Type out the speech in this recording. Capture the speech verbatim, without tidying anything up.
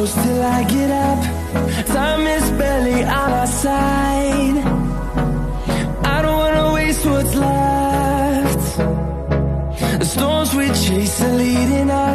close till I get up. Time is barely on our side. I don't wanna waste what's left. The storms we chase are leading us.